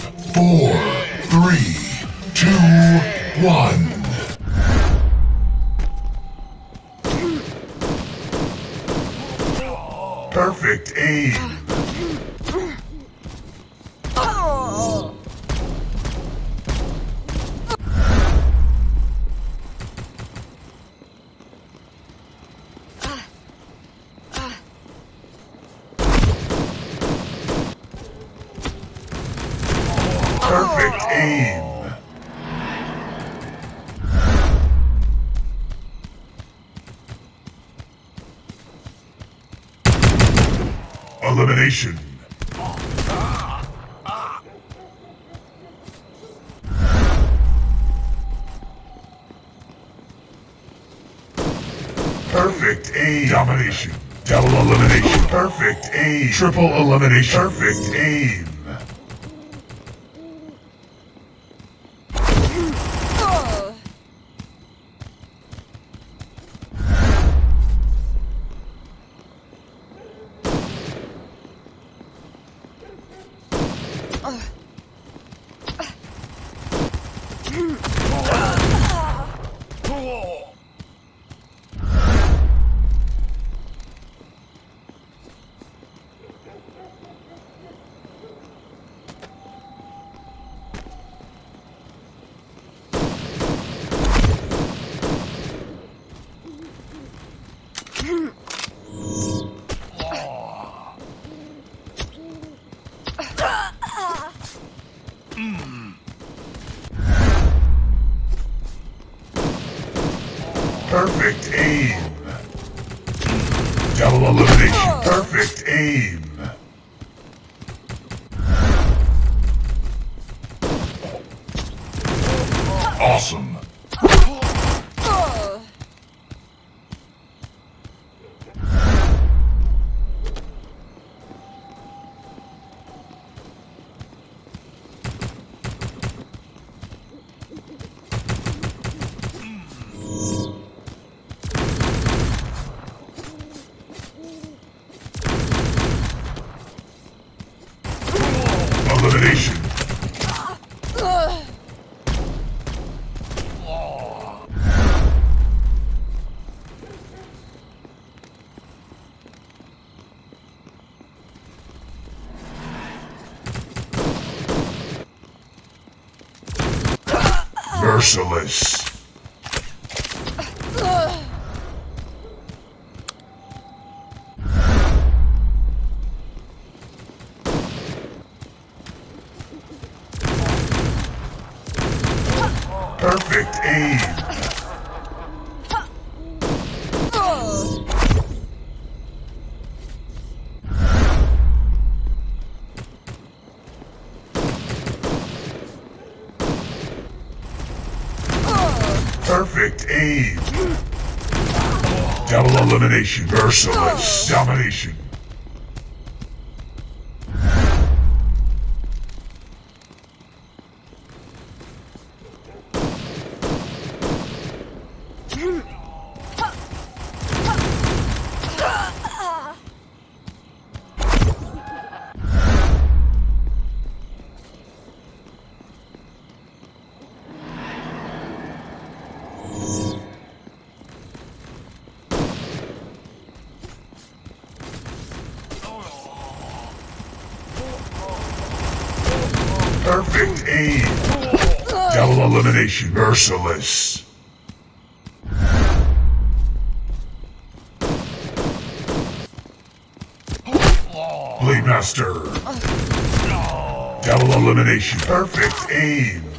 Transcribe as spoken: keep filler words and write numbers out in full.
four, three, two, one. Perfect aim. Perfect aim. Elimination. Perfect aim. Domination. Double elimination. Perfect aim. Triple elimination. Perfect aim. Perfect aim. Double elimination. Perfect aim. Awesome. Elimination. Merciless. Perfect aim. Perfect aim. Double elimination. Merciless. Domination. Perfect aim. Double elimination. Merciless. Blade Master. Double elimination. Perfect aim.